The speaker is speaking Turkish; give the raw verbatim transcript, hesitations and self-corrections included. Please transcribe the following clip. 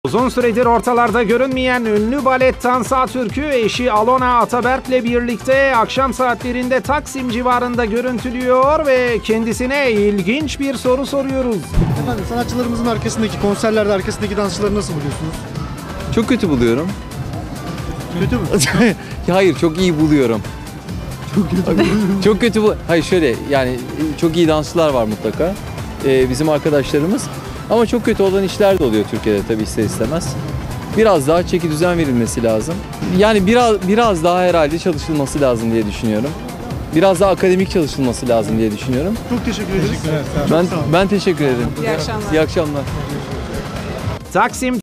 Uzun süredir ortalarda görünmeyen ünlü balet Tansu Türk'ü eşi Alona Ataberk'le birlikte akşam saatlerinde Taksim civarında görüntülüyor ve kendisine ilginç bir soru soruyoruz. Efendim, sanatçılarımızın arkasındaki, konserlerde arkasındaki dansçıları nasıl buluyorsunuz? Çok kötü buluyorum. Kötü mü? Hayır, çok iyi buluyorum. Çok kötü. Çok kötü bu. Hayır şöyle, yani çok iyi dansçılar var mutlaka. Ee, bizim arkadaşlarımız. Ama çok kötü olan işler de oluyor Türkiye'de tabii, ister istemez. Biraz daha çeki düzen verilmesi lazım. Yani biraz biraz daha herhalde çalışılması lazım diye düşünüyorum. Biraz daha akademik çalışılması lazım diye düşünüyorum. Çok teşekkür ederiz. Ben ben teşekkür ederim. İyi akşamlar. İyi akşamlar. Taksim